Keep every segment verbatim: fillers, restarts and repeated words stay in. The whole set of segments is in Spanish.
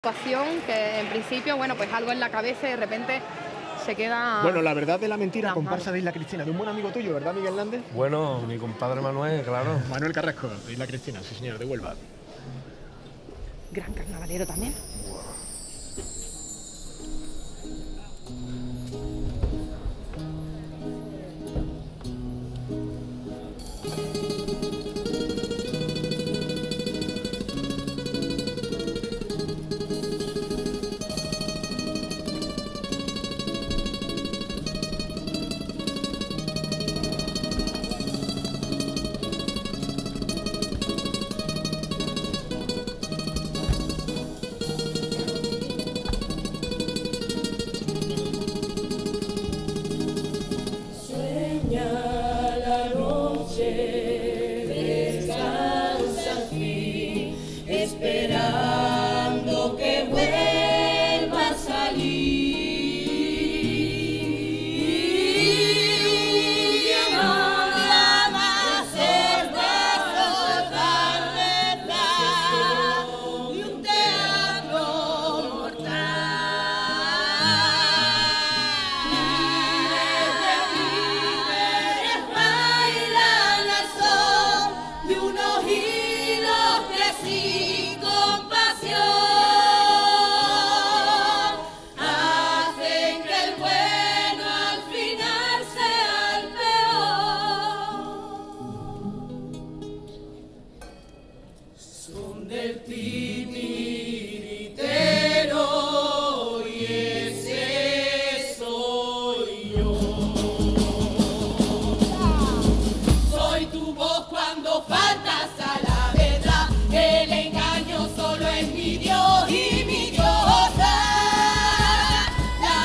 Situación que en principio, bueno, pues algo en la cabeza y de repente se queda... Bueno, la verdad de la mentira, plasmado. comparsa de Isla Cristina, de un buen amigo tuyo, ¿verdad, Miguel Nández? Bueno, mi compadre Manuel, claro. Manuel Carrasco, de Isla Cristina, sí señor, de Huelva. Gran carnavalero también. Esperando que vuelva a salir. No más el beso de un teatro mortal. Libres, libres, bailan al sol de unos hilos que sí. Son del titiritero y ese soy yo. Soy tu voz cuando faltas a la verdad. El engaño solo es mi Dios y mi diosa. La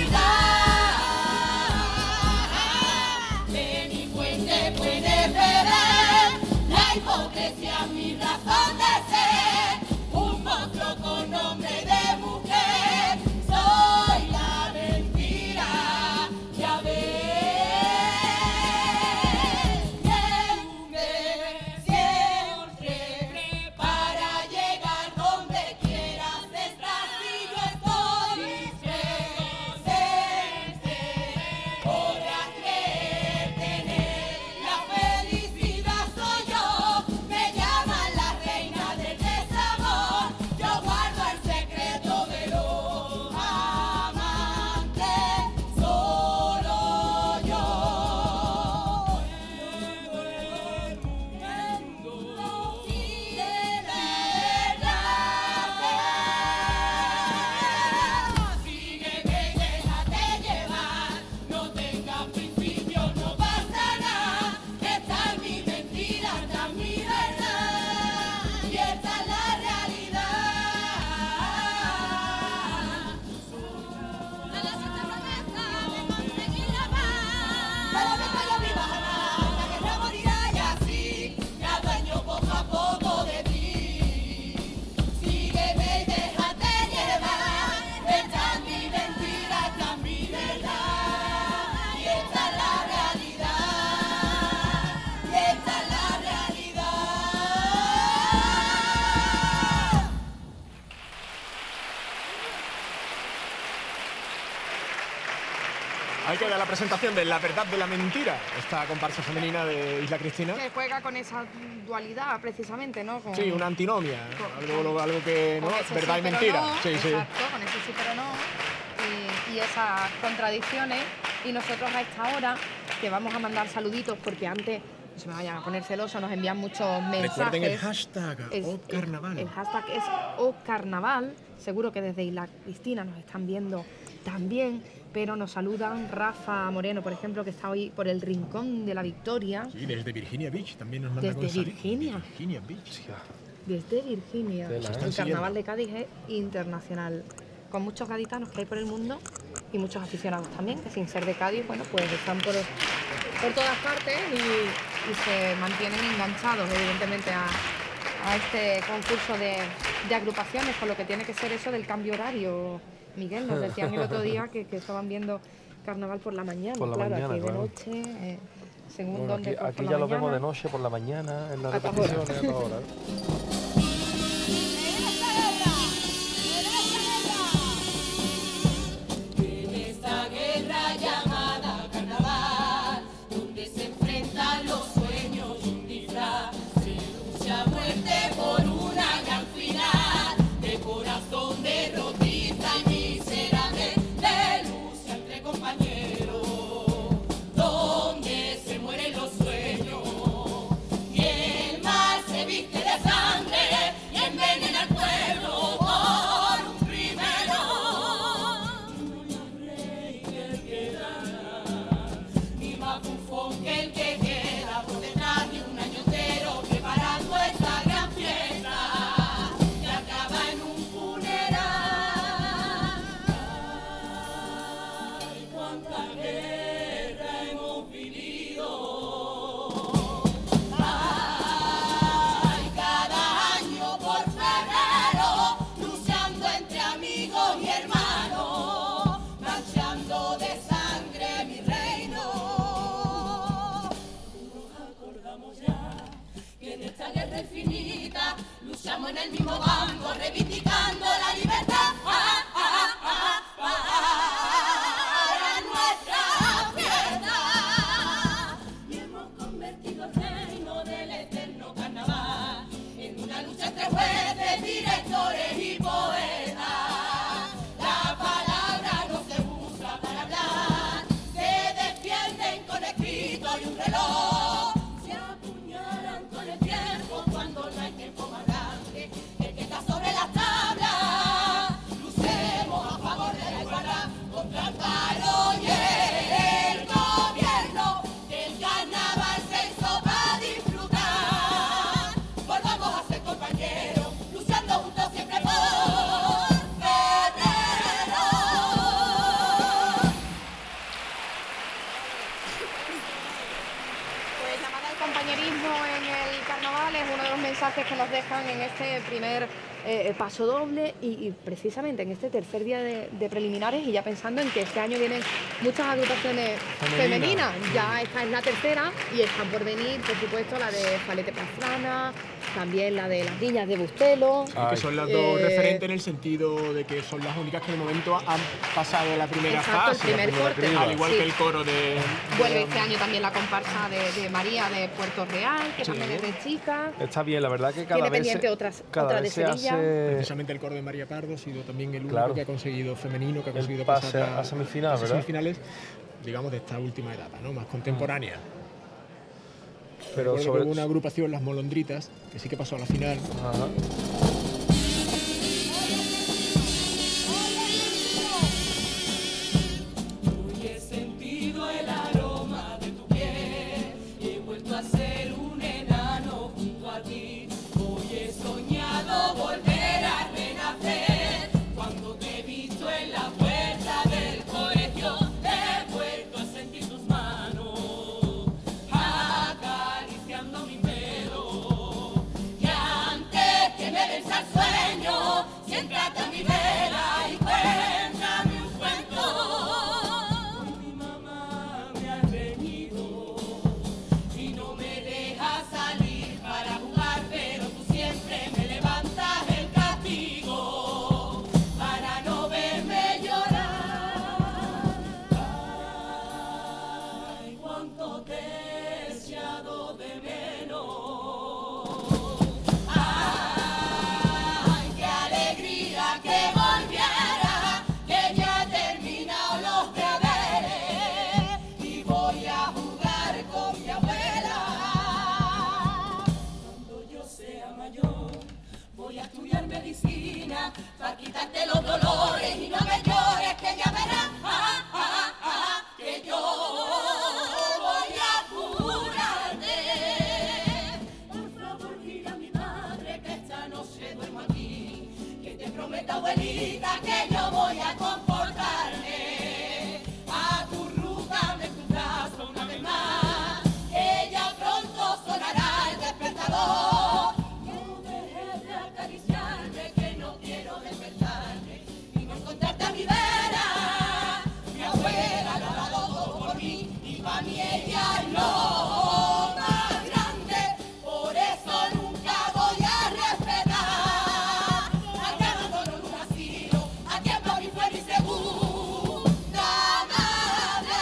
vanidad de mi fuente puede beber. La hipocresía mi razón de ser, un monstruo con nombre de mujer, soy la mentira, ya ves, siempre, siempre, para llegar donde quieras estar, y yo estoy presente, podrás creer, tener la felicidad soy yo. Ahí queda la presentación de La verdad de la mentira, esta comparsa femenina de Isla Cristina. Que juega con esa dualidad, precisamente, ¿no? Con, Sí, una antinomia, con, algo, algo que, ¿no? Verdad sí, y mentira. No, sí, exacto, sí. con ese sí pero no. Y, y esas contradicciones. Y nosotros a esta hora, que vamos a mandar saluditos, porque antes, no se me vayan a poner celosos, nos envían muchos mensajes. Recuerden el hashtag #OCarnaval. El, el hashtag es OCarnaval. Seguro que desde Isla Cristina nos están viendo también, pero nos saludan Rafa Moreno, por ejemplo, que está hoy por el Rincón de la Victoria. Sí, desde Virginia Beach también nos manda Desde Virginia. Virginia Beach. Desde Virginia. Tela, ¿eh? El carnaval de Cádiz es internacional, con muchos gaditanos que hay por el mundo y muchos aficionados también, que sin ser de Cádiz, bueno, pues están por, por todas partes y, y se mantienen enganchados, evidentemente, a, a este concurso de, de agrupaciones, con lo que tiene que ser eso del cambio horario. Miguel, nos decían el otro día que, que estaban viendo carnaval por la mañana, por la claro, mañana, aquí claro. de noche, eh, según Bueno, donde aquí, por aquí la ya lo mañana. vemos de noche, por la mañana, en las A todas repeticiones, a horas. todas horas. estamos en el mismo bando, reivindicando la libertad ah, ah, ah, para nuestra fiesta. Y hemos convertido el reino del eterno carnaval en una lucha entre jueces, directores y poetas. La palabra no se usa para hablar, se defienden con escrito y un reloj. Se apuñalan con el tiempo cuando no hay tiempo más grande. El que está sobre las tablas, lucemos a favor de la igualdad contra el paro y el gobierno. El carnaval se hizo para disfrutar. Volvamos a ser compañeros, luchando juntos siempre por febrero. Pues llamada al compañerismo en el carnaval es uno de los mensajes que nos dejan en este primer eh, paso doble y, y precisamente en este tercer día de, de preliminares, y ya pensando en que este año vienen muchas agrupaciones Femenina. femeninas. Ya esta es la tercera y están por venir, por supuesto, la de Falete Pastrana, también la de las niñas de Bustelo. Sí, que Ay. son las dos Eh, referentes en el sentido de que son las únicas que de momento han pasado la primera Exacto, el fase, primer la primera corte. criba, al igual Sí. que el coro de... Vuelve este año también la comparsa de, de María de Puerto Real, que Sí. también es de chica. Está bien, la verdad que cada Tiene vez pendiente se, otras- cada otra vez de se Sevilla. hace Precisamente el coro de María Pardo ha sido también el único Claro. que ha conseguido femenino, que ha El conseguido pase pasar a semifinal, a ¿verdad? semifinales, digamos, de esta última etapa, ¿no? Más contemporánea. pero Recuerdo sobre que hubo una agrupación, Las Molondritas, que sí que pasó a la final. Ajá. Hoy he sentido el aroma de tu piel y he vuelto a ser un enano junto a ti. Hoy he soñado volver a renacer cuando te he visto en la puerta del colegio. He vuelto a sentir tus manos acariciando mi pelo. Y antes que me des al sueño, siéntate a mi vera y cuéntame un cuento. Mi mamá me ha reñido y no me deja salir para jugar, pero tú siempre me levantas el castigo para no verme llorar. Ay, cuánto te he echado de menos. Ay, qué alegría que volviera, que ya he terminado los deberes y voy a jugar con mi abuela. Cuando yo sea mayor, voy a estudiar medicina para quitarte los dolores y no me llores, que ya verás ah, ah, ah, que yo voy a curarte. Por favor, dile a mi madre que esta noche duermo aquí, que te prometo, abuelita, que yo voy a comportarme. Acurrúcame en tu brazo una vez más, que ya pronto sonará el despertador. No dejes de acariciarme, que no quiero despertarme y no encontrarte a mi vera. Mi abuela lo ha dado todo por mí y para mí ella es lo más grande. Por eso nunca voy a respetar al que abandonó en un asilo, a quien para mí fue mi segunda madre.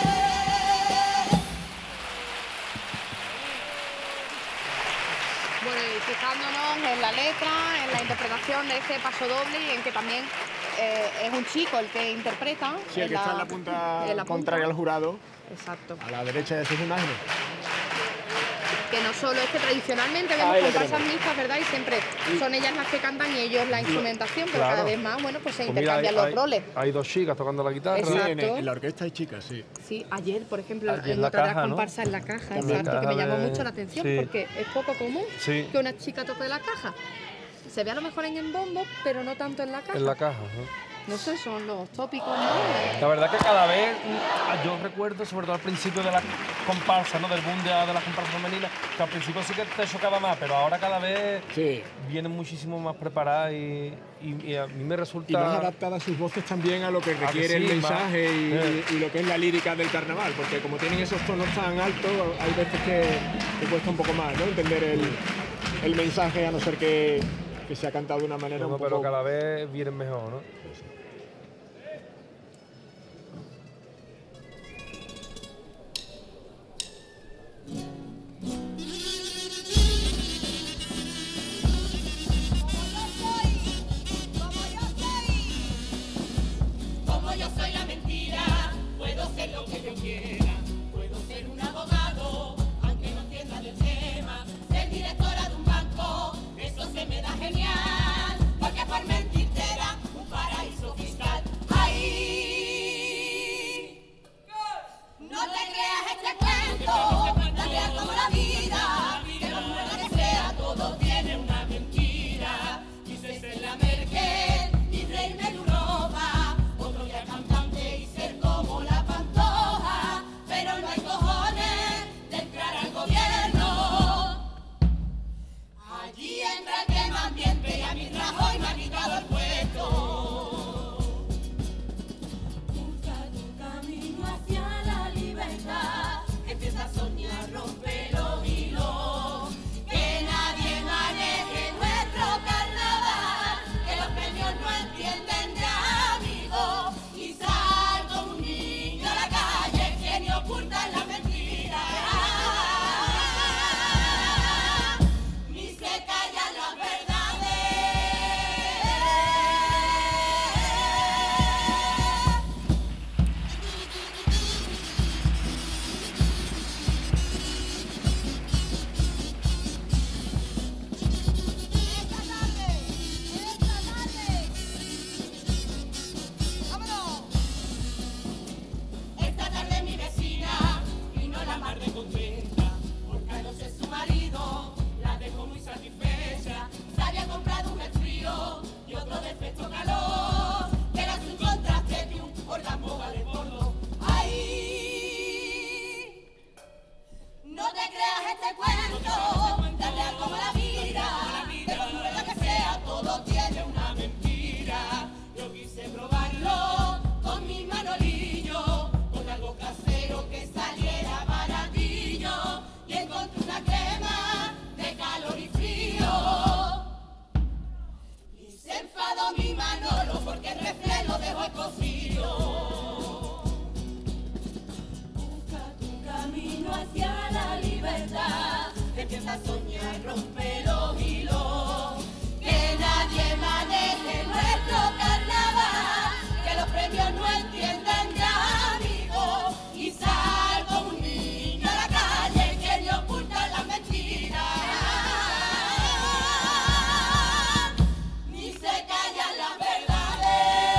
Bueno, y fijándonos en la letra, en la interpretación de este paso doble y en que también eh, es un chico el que interpreta. Sí, el que está en la punta en la punta. contraria al jurado, Exacto. a la derecha de sus imágenes. Que no solo es que tradicionalmente vemos Ahí lo comparsas tenemos. mixtas, ¿verdad? Y siempre son ellas las que cantan y ellos la instrumentación, pero Claro. cada vez más, bueno, pues se Pues mira, intercambian hay, los roles. hay- hay dos chicas tocando la guitarra. Sí, en, Exacto. en la orquesta hay chicas, sí. Sí, ayer, por ejemplo, Ayer en la otra de las caja, ¿no? comparsas en la caja, También exacto, que caja me llamó de- mucho la atención sí. porque es poco común Sí. que una chica toque la caja. Se ve a lo mejor en el bombo, pero no tanto en la caja. En la caja. ¿no? No sé, son los tópicos, ¿no? La verdad que cada vez, mm, yo recuerdo, sobre todo al principio de la comparsa, ¿no? Del boom de, de las comparsas femeninas, que al principio sí que te chocaba más, pero ahora cada vez Sí. vienen muchísimo más preparadas y, y- y a mí me resulta... Y más adaptadas sus voces también a lo que requiere sí, el más. mensaje y, Eh. y lo que es la lírica del carnaval, porque como tienen esos tonos tan altos, hay veces que, que cuesta un poco más, ¿no? Entender el, el mensaje, a no ser que, que se ha cantado de una manera No, un pero poco... cada vez vienen mejor, ¿no? Como yo soy la mentira, puedo ser lo que yo quiera. Puedo ser un abogado, aunque no entienda del tema. Ser directora de un banco, eso se me da genial. Porque por mentirte era un paraíso fiscal. ¡Ay! No te creas este cuento, tan real como la vida. Que no muera que sea, todo tiene una mentira. Quise ser la Merkel y reírme de Europa. Otro día cantante y ser como la Pantoja. Pero no hay cojones de entrar al gobierno. Allí entra el que más miente y a mi Rajoy me ha quitado el puesto. Busca tu camino hacia la libertad. Empieza a soñar, rompe los hilos. Que nadie maneje nuestro carnaval. Que los premios no entienden de amigos. Y sal como un niño a la calle que ni ocultan la mentira. Ni se callan las verdades. Esta tarde, esta tarde. ¡Vámonos! Esta tarde mi vecina vino la mar de contenta. Porque anoche su marido la dejó muy satisfecha. Se había comprado un resfrío y otro de pecho calor. Que era su contraste de un orgasmo vale por dos. ¡Ay! No te creas este cuento, tan real como la vida. Que por muerto que sea, todo tiene una mentira. Yo quise probarlo con mi manolillo, con algo casero que saliera baratillo. Y encontré una crema de calor y frío. Y se enfadó mi Manolo porque el refrén lo dejó cocido. Busca tu camino hacia la libertad. Empieza a soñar, rompe los hilos. Que nadie maneje nuestro carnaval. Que los premios no entienden de amigos. Y sal como un niño a la calle que le ocultan las mentiras. Ni se callan las verdades.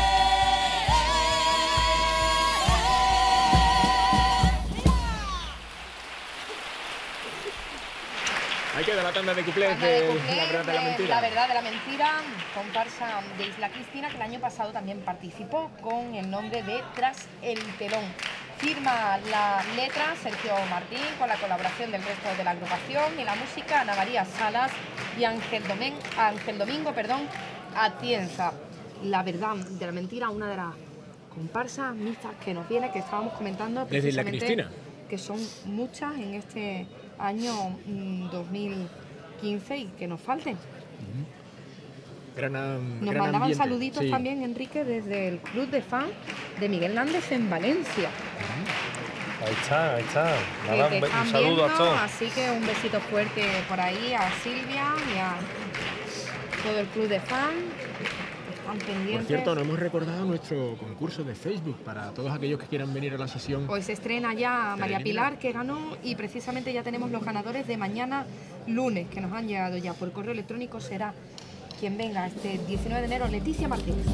Ahí queda la tanda de cuplés Tanda de de cuplés La verdad de la de mentira. La verdad de la mentira, comparsa de Isla Cristina, que el año pasado también participó con el nombre de Tras el telón. Firma la letra Sergio Martín con la colaboración del resto de la agrupación y la música Ana María Salas y Ángel, Domen- Ángel Domingo perdón, Atienza. La verdad de la mentira, una de las comparsas mixtas que nos viene, que estábamos comentando Desde Isla precisamente, Cristina. que son muchas en este año mm, dos mil quince y que nos falten. Gran, am- Nos gran mandaban ambiente. saluditos Sí. también, Enrique, desde el club de fan de Miguel Nández en Valencia. Ahí está, ahí está. que Nada, te un, be- están un saludo viendo, a todos. así que un besito fuerte por ahí a Silvia y a todo el club de fan. Están pendientes. Por cierto, no hemos recordado nuestro concurso de Facebook para todos aquellos que quieran venir a la sesión. Hoy se estrena ya María Tereñina. Pilar, que ganó, y precisamente ya tenemos los ganadores de mañana lunes, que nos han llegado ya por correo electrónico. Será quien venga este diecinueve de enero, Leticia Martínez.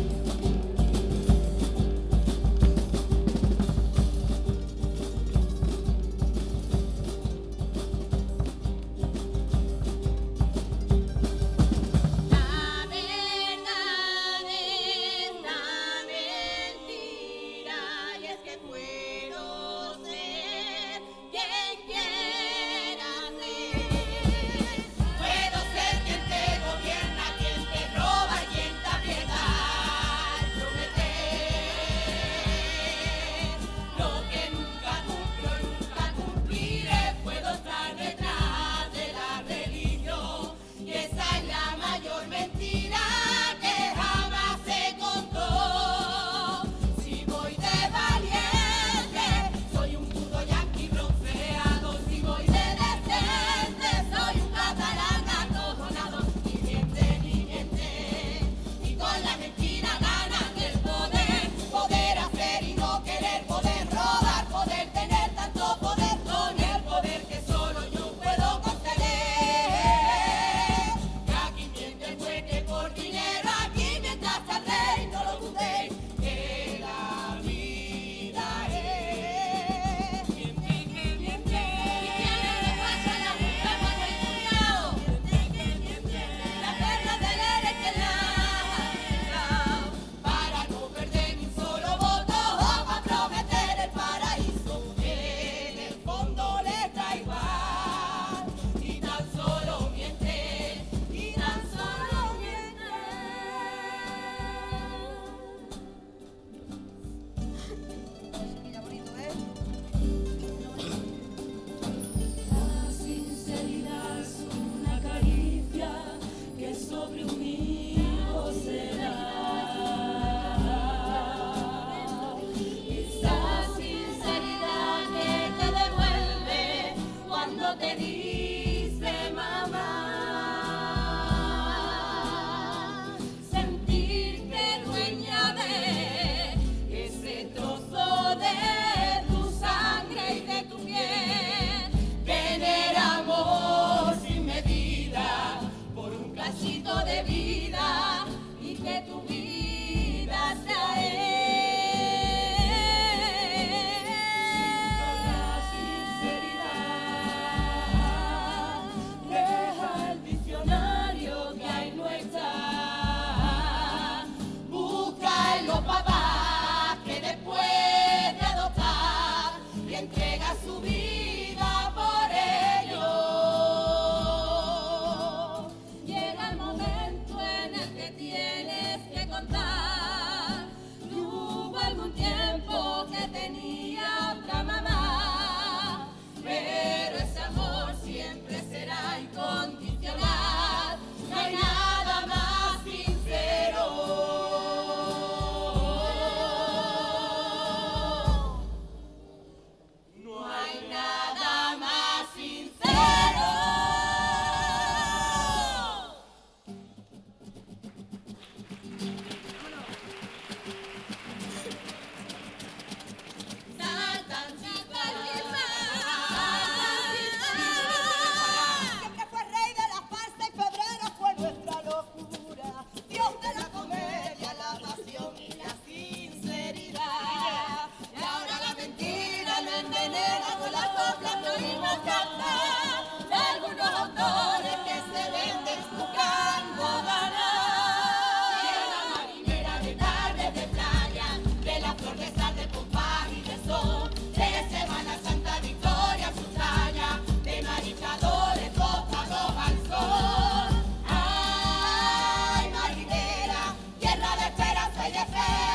La verdad es la mentira y es que puedo ser quien quiera ser. Puedo ser quien te gobierna, quien te roba y quien te aprieta. de fe.